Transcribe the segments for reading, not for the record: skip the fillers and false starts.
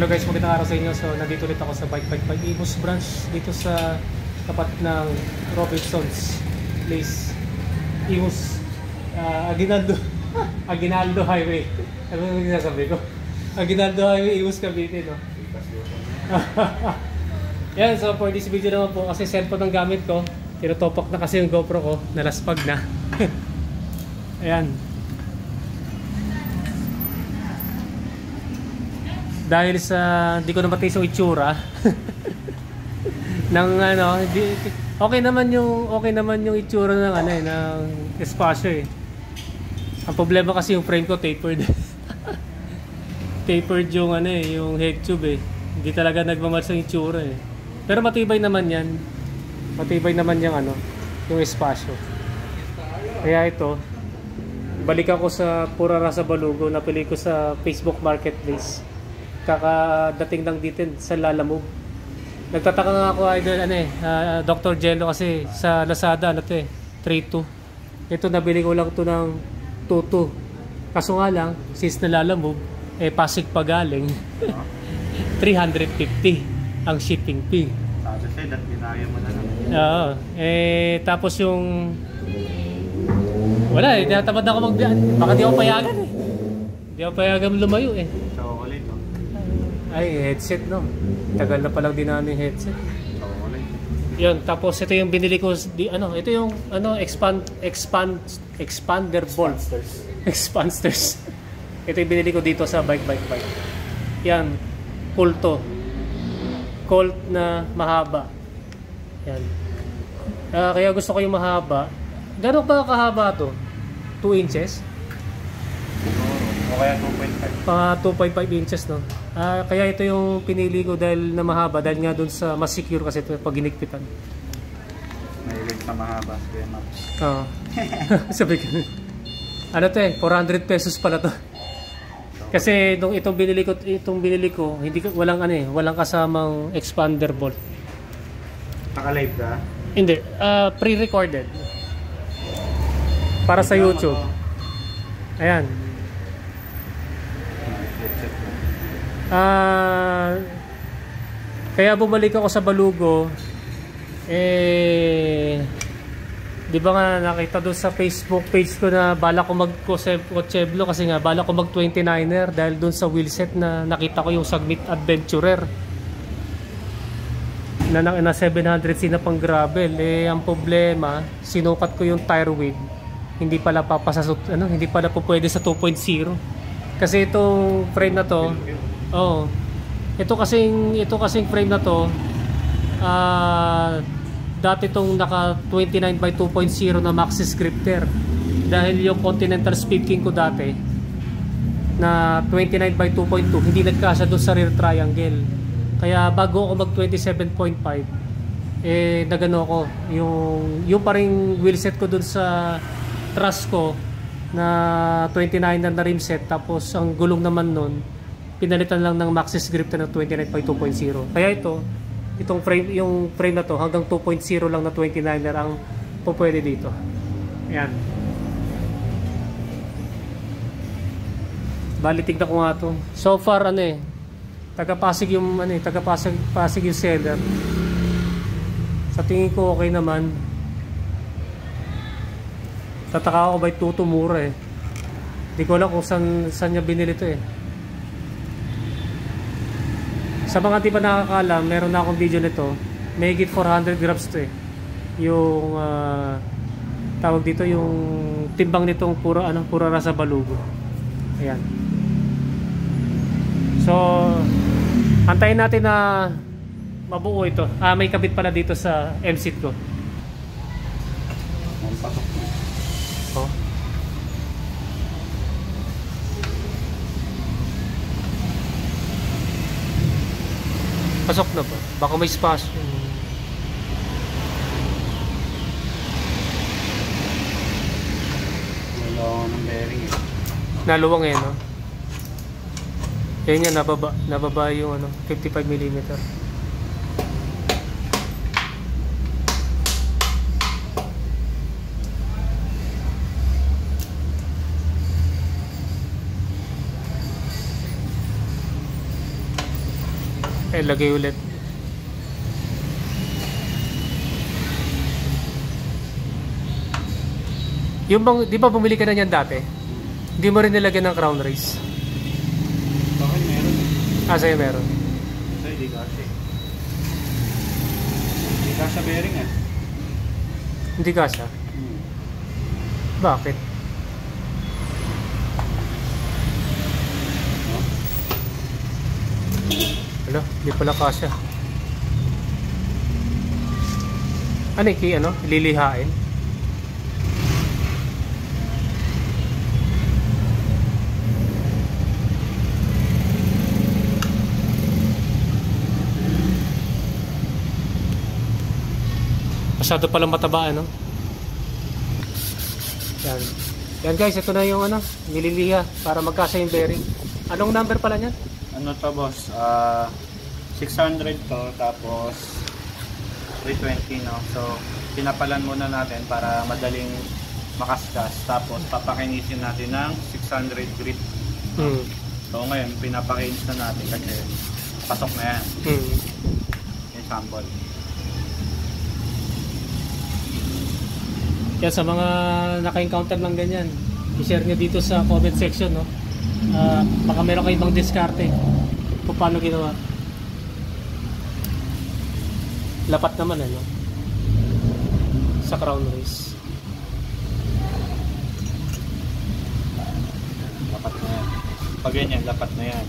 Hello guys, magandang araw sa inyo. So nandito ulit ako sa Bike Imus branch dito sa tapat ng Robinson's Place, Imus, Aguinaldo Highway. Ano yung sinasabi ko? Aguinaldo Highway, Imus, Cavite, no? Yan, so for this video naman po, kasi cellphone ang gamit ko, tinutopak na kasi yung GoPro ko, nalaspag na. Ayan. Dahil sa hindi ko namatay sa itsura ng ano, okay naman yung itsura ng ano ng espasyo eh. Ang problema kasi yung frame ko tapered. Tapered yung ano eh, yung head tube eh. Hindi talaga nagmamatch ang itsura eh. Pero matibay naman 'yan. Matibay naman yung ano, yung espasyo. Kaya ito, balik ako sa Pura Rasa Balugo, napili ko sa Facebook Marketplace. Kakadating lang dito sa Lalamove. Nagtataka nga ako idol Dr. Jello kasi sa Lazada ano to eh 3.2. Ito nabili ko lang to ng 2.2. Kaso nga lang since na Lalamove eh Pasig pa galing. 350 ang shipping fee. Sabi sa'yo dat ginaya mo na lang. Oo. Tapos yung wala eh, tinatamad ako baka di ako payagan eh. Di ako payagan lumayo eh. Chocolate oh. Ay, headset no. Tagal na palang din namin headset. Chocolate. Yun, tapos ito yung binili ko ito yung expander bolt. Expanders. Ito yung binili ko dito sa bike. Yan, Colt na mahaba. Yan. Kaya gusto ko yung mahaba. Gano'n ba kahaba to? 2 inches? O kaya 2.5. Mga 2.5 inches no. Kaya ito yung pinili ko dahil na mahaba, dahil nga dun sa mas secure kasi ito pag ginigpitan. Mahilig sa mahaba, kaya maps. Oo. Sabi ko. Ano to eh, 400 pesos pala to. Kasi nung itong binili ko, walang kasamang expander bolt. Naka-live ka? Hindi, pre-recorded. Para sa YouTube. Ayan. Kaya bumalik ako sa Balugo di ba nga nakita doon sa Facebook page ko na bala ko mag-Cocheblo kasi nga bala ko mag 29er dahil doon sa wheelset na nakita ko yung Sagmit Adventurer na 700c na pang gravel. Ang problema, sinukat ko yung tire width, hindi pala hindi pala po pwede sa 2.0 kasi itong frame na to. Oh. Ito kasing frame na to, dati itong naka 29 by 2.0 na maxi scripter. Dahil yung Continental Speed King ko dati na 29 by 2.2 hindi nagkasya doon sa rear triangle. Kaya bago ako mag 27.5 nagano ko yung paring wheelset ko doon sa truss ko na 29 na rim set, tapos ang gulong naman nun pinalitan lang ng Maxxis Grip na 29 by 2.0. Kaya itong frame, yung frame na to hanggang 2.0 lang na 29er ang pupwede dito. Ayan. Bali tignan ko nga to. So far taga-Pasig yung taga-Pasig yung seller. Sa tingin ko okay naman. Tataka ako by 2 mura eh. Hindi ko alam kung saan niya binili to eh. Sa mga di pa nakakaalam, meron na akong video nito. May higit 400 grams to eh. Yung tawag dito yung timbang nitong Pura Rasa Balugo. Ayan. So antayin natin na mabuo ito. May kabit pala dito sa M-seat ko. Oh. Pasok na ba? Baka may spasyo. Naluwang ng bearing eh. Naluwang eh, no? Yan yan, nababa yung 55mm. ilagay ulit. Yung bang, di ba bumili ka na niyan dati? Hindi mo rin nilagyan ng crown race. Bakit meron? Sa'yo meron. Sa'yo di kasi. Di kasi bearing eh. Hindi ka siya. Bakit? Wala, hindi pala kasya. Ano yung ano? Lilihain? Masyado palang mataba, ano? Yan. Yan guys, ito na yung ano, nililiha para magkasya yung bearing. Anong number pala niyan? Ano to boss? 600 to, tapos 320 no. So, pinapalan muna natin para madaling makaskas. Tapos, papakinisin natin ng 600 grit. So, ngayon, pinapakinis na natin kasi pasok na yan. Yung sample. Yan, sa mga naka-encounter ng ganyan, i-share nyo dito sa comment section, no? Baka meron kayo ibang diskarte kung paano ginawa. Lapat naman, ano? Sa crown race. Lapat na yan. Pag ganyan, lapat na yan.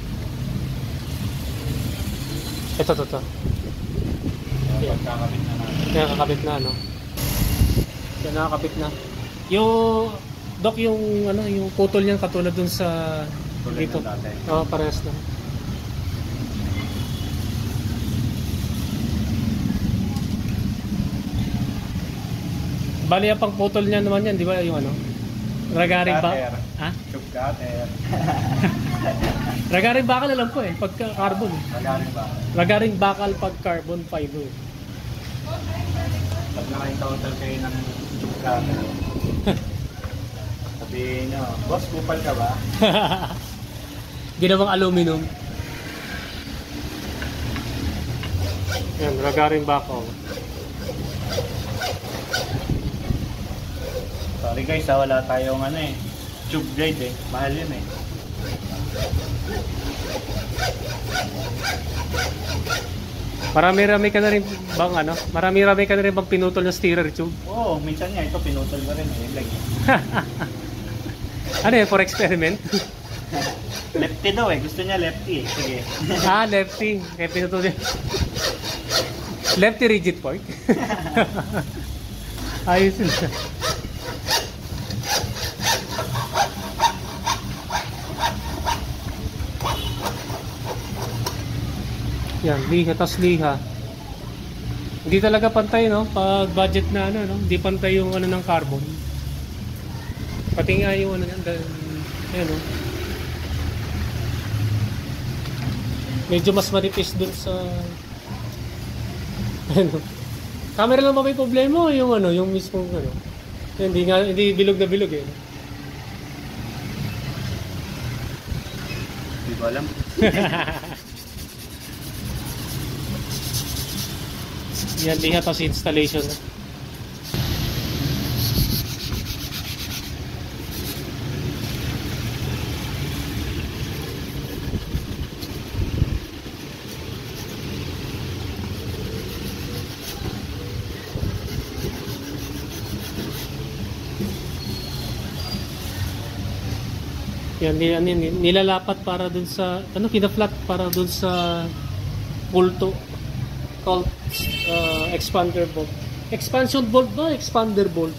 Ito. Yan, pagkakabit na natin. Yan, kakabit na, no? Yan, nakakabit na. Yung Dok, yung ano, yung putol niyan katulad dun sa Tulad dito. ng dati. Oo, parehas na. Bali, ang pang putol niya naman yan, di ba? Yung ano? Ragaring ba? Cutter. Ha? Tube cutter. Ragaring bakal alam ko eh, pagka carbon. Magaling ba? Ragaring bakal pag carbon fiber. Pag naka-encounter kayo ng tube cutter, sabihin nyo, boss, kupal ka ba? Ginawang aluminum. Yan, ragaring bakal. Sorry guys, wala tayong ano eh, tube guide eh. Mahal yun eh. Marami-rami ka na rin bang ano? Marami-rami ka na rin bang pinutol na steerer tube? Oo, minsan nga ito pinutol ko rin eh. Yun lang eh. Ano yun, for experiment? Lefty daw eh. Gusto niya lefty eh. Sige. Lefty. Kaya pinutol niya. Lefty rigid fork? Ayos yun. Yan, liha, tas liha. Hindi talaga pantay, no? Pag budget na ano, no? Hindi pantay yung ano ng carbon. Pati nga yung ano yan, ayan, no? Medyo mas manipis dun sa ano. Camera lang ba may problema o yung ano, yung mismong ano? Hindi bilog na bilog eh. Hindi ko alam. Yan, liha tas installation. Yan, nilalapat para dun sa ano, kina-flat para dun sa pulto called expander bolt. Expansion bolt ba? Expander bolt?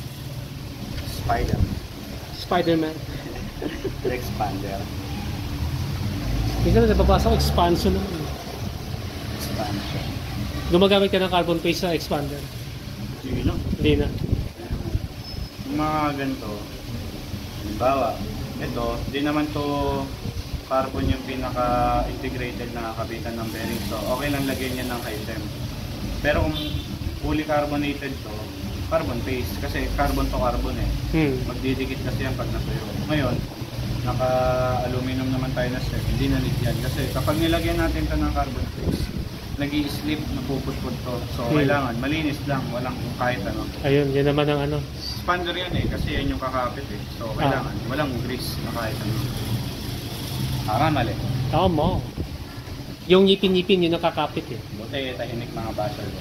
Spider-Man. Expander. Hindi ka na nababasa ko, expansion naman. Expansion. Gumagamit ka ng carbon paste sa expander? Hindi no? Hindi na. Yung mga ganito, halimbawa, ito, di naman to carbon yung pinaka-integrated na kabitan ng bearing. So, okay lang lagyan niya ng high-temp. Pero kung fully carbonated to, carbon paste. Kasi carbon to carbon eh. Magdidikit kasi yan pag natuyo. Ngayon, naka-aluminum naman tayo na set, hindi na leak yan. Kasi kapag nilagyan natin ito ng carbon flakes, nag-i-slip, napuputput to. So kailangan, malinis lang, walang kahit ano. Ayun, yan naman ang ano. Expander yan eh, kasi yan yung kakapit eh. So kailangan, walang grease na kahit ano. Para mali. Tama. Yung ngipin-ngipin, yun nakakapit eh. Buti, tahimik mga basher ko.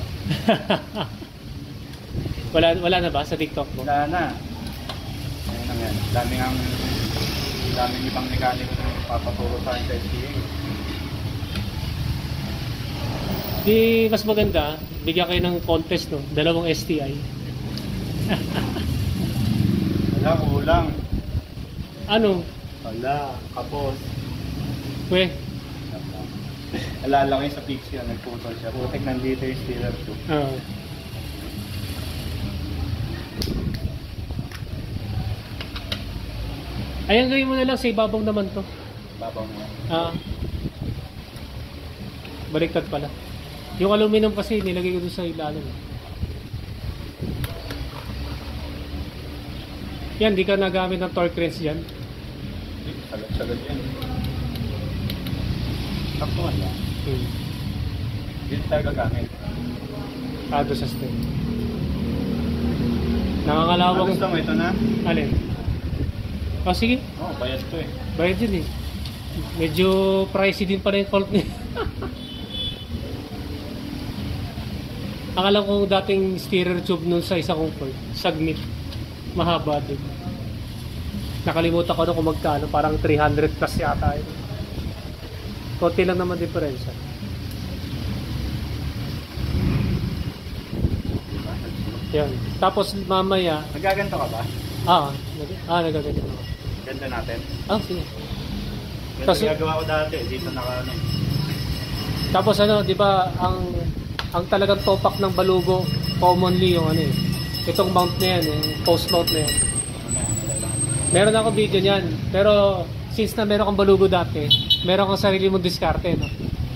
Wala na ba sa TikTok mo? Wala na. Ayun lang yan. Daming ibang mekaniko na papaturo sa akin sa STA. Di mas maganda, bigyan kayo ng contest, no? 2 STI. Wala, kulang. Ano? Wala, kapos. We? Alala ko yung sa Pixie, nagputol siya. Putik nandito yung steerer ko. Ayan, gawin mo na lang sa ibabaw naman to. Babaw mo. Baliktad pala. Yung aluminum kasi nilagay ko doon sa ilalim. Yan, di ka nagamit ng torque wrench dyan. Sagat-sagat yan. Taktuan lang. Dito tayo gagamit. Doon sa stem. Nakakalawang. Gusto mo ito na? Alin? Sige. Bayad to eh. Bayad yun eh. Medyo pricey din pala yung Colt niya. Akala ko dating steerer tube nun sa isa kong Colt. Sagmit. Mahaba din. Nakalimutan ko na kung magkano. Parang 300 plus yata yun. Konti lang naman diferensya. Yan. Tapos mamaya... Nagaganto ka ba? Nagaganto ako. Ganda natin. Sige. Ganda ginagawa ko dati. Dito naka Tapos di ba, ang talagang topak ng balugo, commonly yung itong mount na yan, post mount na yan. Meron ako video niyan. Pero since na meron kang balugo dati, meron kang sarili mong diskarte, no?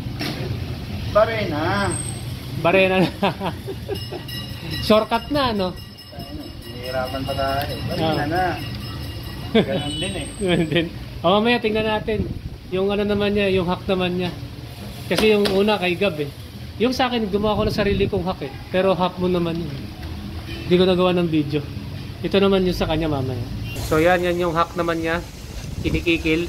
Barena na. Shortcut na, no? Hihirapan pa tayo. Barena na. Ganun din eh. Ganun din. Mamaya tingnan natin yung naman niya, yung hack naman niya. Kasi yung una kay Gab eh. Yung sa akin, gumawa ko ng sarili kong hack eh. Pero half mo naman yun. Hindi ko nagawa ng video. Ito naman yung sa kanya mamaya. So yan yung hack naman niya. Kinikikil.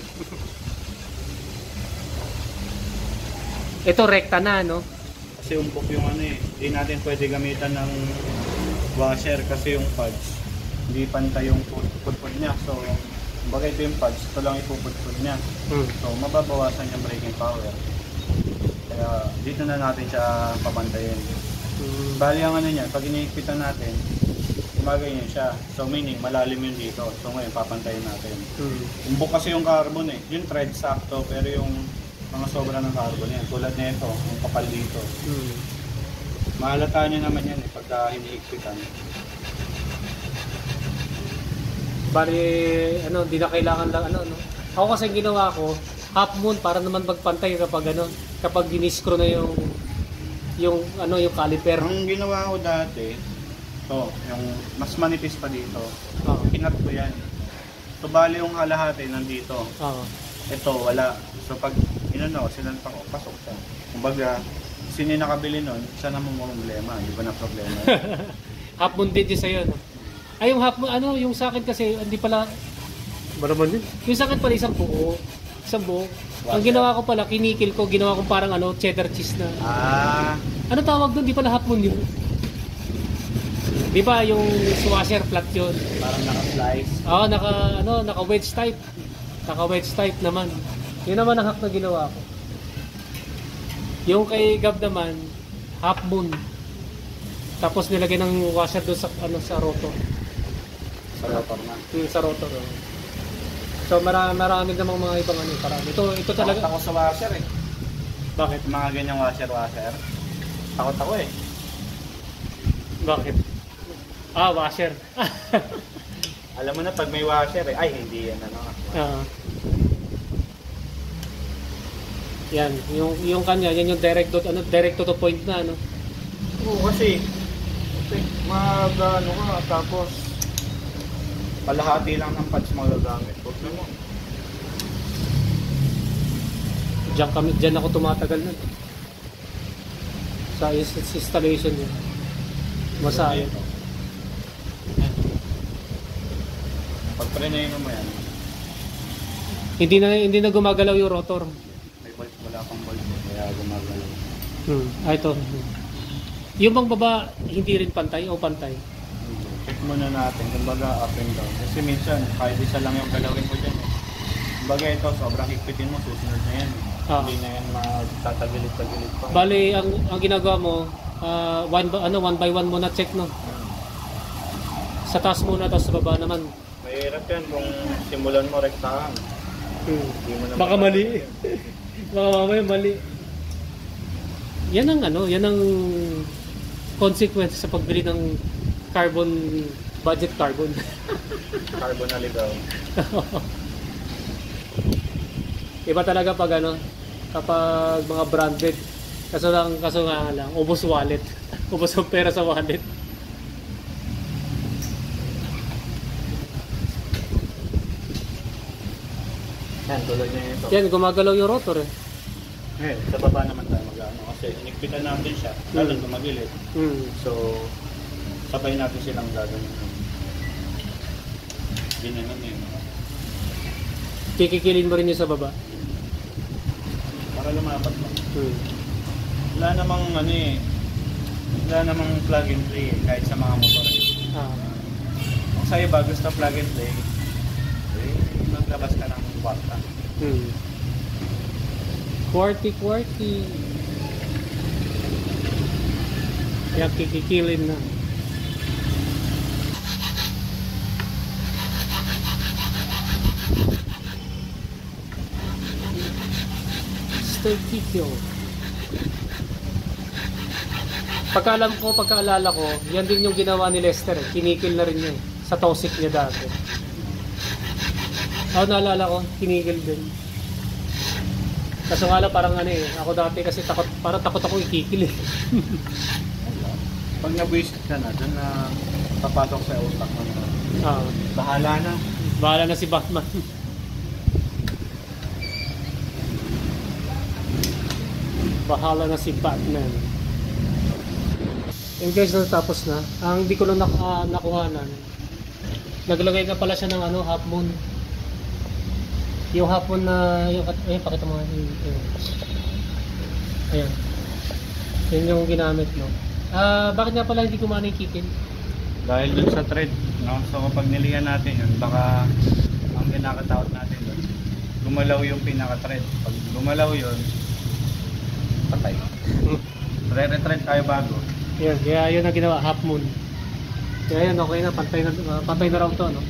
Ito rekta na, no? Kasi umpok yung hindi natin pwede gamitan ng washer kasi yung pads hindi pantay yung putput niya. So, kumbaga ito yung pads, ito lang ipuputput niya. So, mababawasan yung braking power. Kaya dito na natin siya papantayin. Bali ang niya, pag iniikpitan natin, gumagay niya siya. So, meaning malalim yun dito. So, ngayon papantayin natin. Umbok kasi yung carbon eh. Yung thread sakto, pero yung mga sobra ng carbon yan. Tulad nito, yung kapal dito. Mahalata nyo naman yan pagka hiniikpitan. Bali, di na kailangan lang no? Ako kasi ginawa ko, half moon para naman magpantay kapag giniscrew na yung caliper. Ang ginawa ko dati, yung mas manipis pa dito. Kinat ko yan. So, bali yung kalahati nandito. Ito, wala. So, pag sinanpak ko, pasok siya. Kumbaga, sino yung nakabili nun, siya naman mo problema. Hindi ba na problema? Half moon din sa'yo, no? Ay, yung half moon, yung sa akin kasi, hindi pala, maraman din. Yung sa akin pala, isang buo. Ang ginawa ko pala, kinikil ko, ginawa ko parang cheddar cheese na. Ano tawag doon? Di pala half moon yun. Di ba yung washer flat yun? Parang naka-slice. Naka-wedge type. Naka-wedge type naman. Yun naman ang hack na ginawa ko. Yung kay Gab naman, half moon. Tapos nilagay ng washer doon sa rotor. Sa rotor na. Sa rotor. So marami namang mga ibang parang. Ito talaga. Takot ako sa washer eh. Bakit? Mga ganyang washer. Takot ako eh. Bakit? Washer. Alam mo na pag may washer eh. Ay, hindi yan Yan, yung kanya, yan yung direct to the point na Oo, kasi tapos palahati lang ng pads magagamit. Huwag mo. Diyan ako tumatagal na. Sa installation yun. Masaya. Pag preno mo yan, Hindi na gumagalaw yung rotor. may bolt, wala pang bolt, kaya gumagalaw. Ito. Yung bang baba, hindi rin pantay o pantay? Check muna natin, kumbaga up and down. Kasi minsan, kahit isa lang yung galawin ko dyan. Kumbaga ito, sobrang higpitin mo, susunod na yan. Hindi na yan matatagilid-tagilid pa. Bali, ang ginagawa mo, one by one muna check, no? Sa taas muna, tapos sa baba naman. Mahirap yan kung simulan mo rektahan. Hindi mo na Baka mali. Baka mamaya mali. Yan ang consequence sa pagbili ng budget carbon. Carbon na ligaw. Iba talaga kapag mga branded. Kaso nga lang, ubos wallet. Ubos ang pera sa wallet. Yan, tulad niya ito. Yan, gumagalaw yung rotor eh. Sa baba naman tayo mag-ano kasi inikpitan natin siya, lalo gumagilid. So, sabay natin silang gagawin. Ginanon yun. Kikikilin mo rin yung sa baba. Para lumapat lang. Wala namang wala namang plug and play kahit sa mga motor. Kung sa iba gusto plug and play, maglabas ka ng kwarta. Quarty. Kaya kikikilin na. Stay kikil. Pagkaalala ko, yan din yung ginawa ni Lester eh. Kinikil na rin niya eh. Sa Tosik niya dati. Naalala ko, kinikil din. Kaso nga lang parang ako dati kasi parang takot ako ikikil eh. Pag nabwisit ka na, dun na papasok sa utak mo na. Bahala na. Bahala na si Batman. Bahala na si Batman. And guys, natapos na. Ang hindi ko lang nakuhanan. Naglagay na pala siya ng half moon. Yung half moon na pakita mo. Ayan. Yun yung ginamit, no. Bakit nga pala hindi kumana yung kikil? Dahil dun sa thread, no? So kapag nilihan natin yun, baka ang kinakatakot natin dun, gumalaw yung pinaka-thread. Pag gumalaw yun, patay. Re-thread tayo bago. Yan, kaya yun ang ginawa, half moon. Kaya yun, okay na, pantay na raw to, no?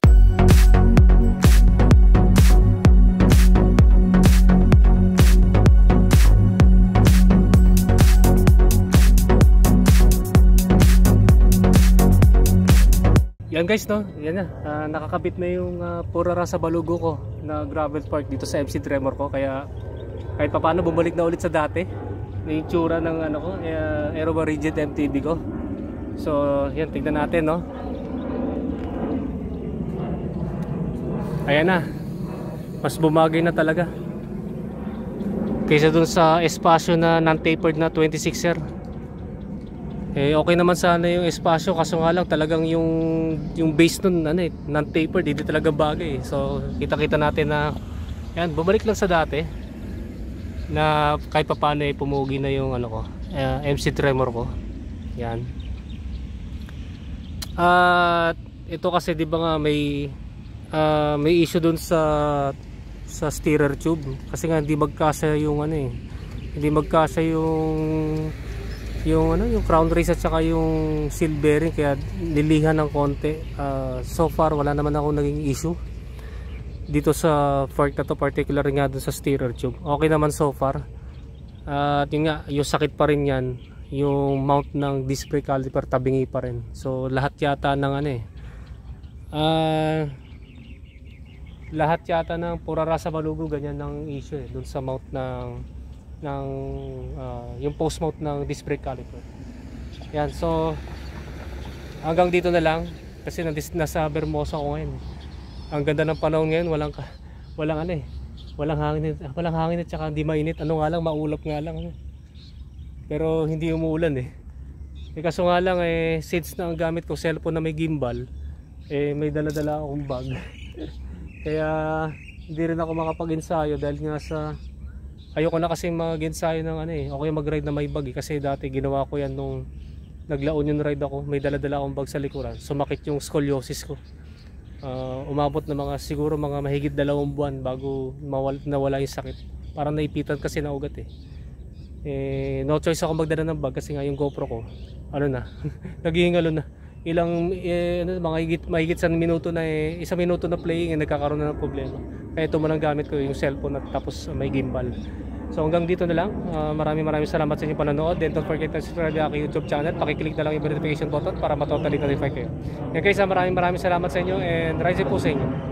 Yan guys, no? Yan na, nakakabit na yung purara sa balugo ko na gravel park dito sa MC Tremor ko. Kaya kahit papaano bumalik na ulit sa dati na yung tsura ng Aero Rigid MTB ko. So yan, tignan natin, no? Ayan na, mas bumagay na talaga kaysa dun sa espasyo na non-tapered na 26er. Okay naman sana yung espasyo, kaso nga lang talagang yung base nun non-tapered, hindi talaga bagay. So kita-kita natin na yan, bumalik lang sa dati na kahit pa paano pumugi na yung MC Tremor ko. Yan. At ito kasi di ba nga may issue dun sa steerer tube kasi nga hindi magkasya yung hindi magkasya yung crown race at saka yung seal bearing, kaya nilihan ng konti. So far wala naman ako naging issue dito sa fork na to, particular nga dun sa steerer tube. Okay naman so far. At yun nga, yung sakit pa rin yan, yung mount ng disc brake caliper tabingi pa rin. So lahat yata ng lahat yata ng purara sa balugo ganyan ng issue dun sa mount ng yung post mount ng disc brake caliper. Yan, so hanggang dito na lang kasi nasa Vermosa ko ngayon. Ang ganda ng panahon ngayon, walang Walang hangin at saka hindi mainit. Ano nga lang, maulap nga lang. Pero hindi umuulan eh. Kaso nga lang since na ang gamit ko cellphone na may gimbal, may dala-dala akong bag. Kaya hindi rin ako makapag-ensayo dahil nga sa ayoko na kasi mag-ensayo ng okay mag-ride na may bag kasi dati ginawa ko yan nung naglaon yung ride ako, may dala-dala akong bag sa likuran, sumakit yung scoliosis ko. Umabot na siguro mga mahigit 2 buwan bago nawala yung sakit. Parang naipitan kasi na ugat no choice ako magdala ng bag kasi nga yung GoPro ko naghihingalo na mahigit 1 minuto na 1 minuto na playing nagkakaroon na ng problema. Kaya ito mo lang gamit ko yung cellphone at tapos may gimbal. So hanggang dito na lang. Maraming salamat sa inyong panonood. Then don't forget to subscribe sa aking YouTube channel. Pakiclick na lang yung notification button para matotally notify kayo. Kaya guys, maraming salamat sa inyo and rise po sa inyo.